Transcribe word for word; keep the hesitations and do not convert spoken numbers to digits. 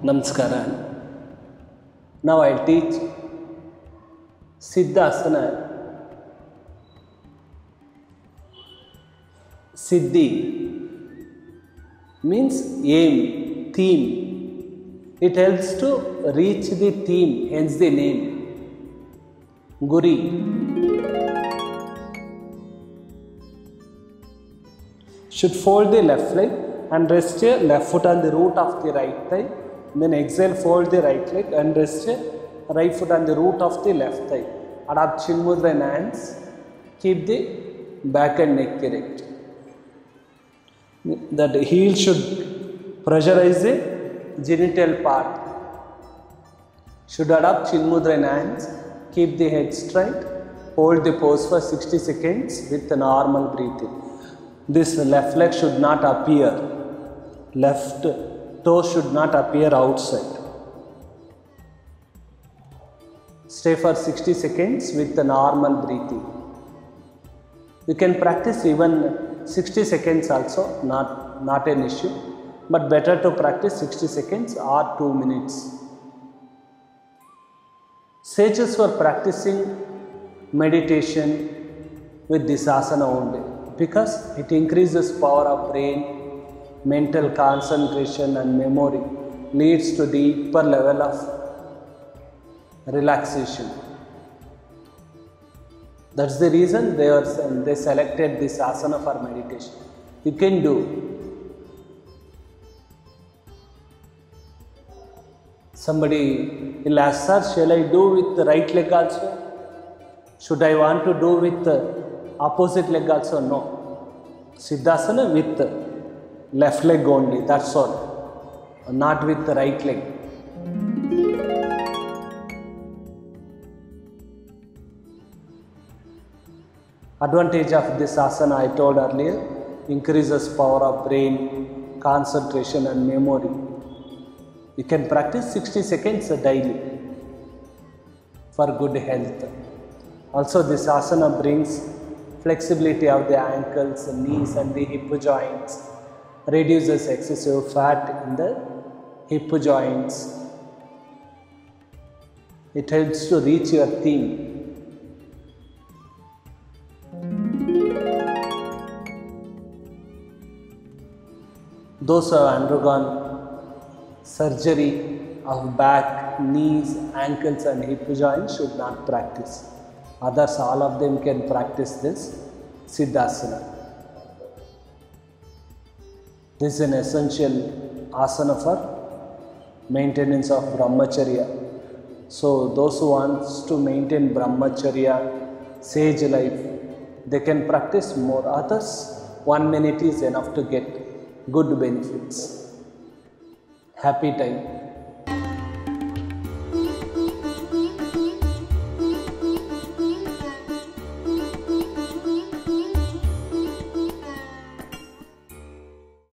Namaskara. Now I will teach Siddhasana. Siddhi means aim, theme. It helps to reach the theme, hence the name. Guri. Should fold the left leg and rest your left foot on the root of the right thigh. Then exhale, fold the right leg and rest your right foot on the root of the left thigh. Adopt Chin Mudra in hands. Keep the back and neck erect. That heel should pressurize the genital part. Should adopt Chin Mudra in hands. Keep the head straight. Hold the pose for sixty seconds with a normal breathing. This left leg should not appear. Left toe should not appear outside. Stay for sixty seconds with the normal breathing. You can practice even sixty seconds also, not, not an issue. But better to practice sixty seconds or two minutes. Sages were practicing meditation with this asana only because it increases power of brain, mental concentration and memory, leads to deeper level of relaxation. That's the reason they, are, they selected this asana for meditation. You can do. Somebody will ask, sir, shall I do with the right leg also? Should I want to do with the opposite leg also? No. Siddhasana with the left leg only, that's all. Not with the right leg. Advantage of this asana I told earlier, increases power of brain, concentration and memory. You can practice sixty seconds daily for good health. Also this asana brings flexibility of the ankles, knees and the hip joints, reduces excessive fat in the hip joints. It helps to reach your theme. Those who have undergone surgery of back, knees, ankles and hip joints should not practice. Others, all of them can practice this Siddhasana. This is an essential asana for maintenance of Brahmacharya. So those who want to maintain Brahmacharya, sage life, they can practice more. Others, one minute is enough to get good benefits. Happy time.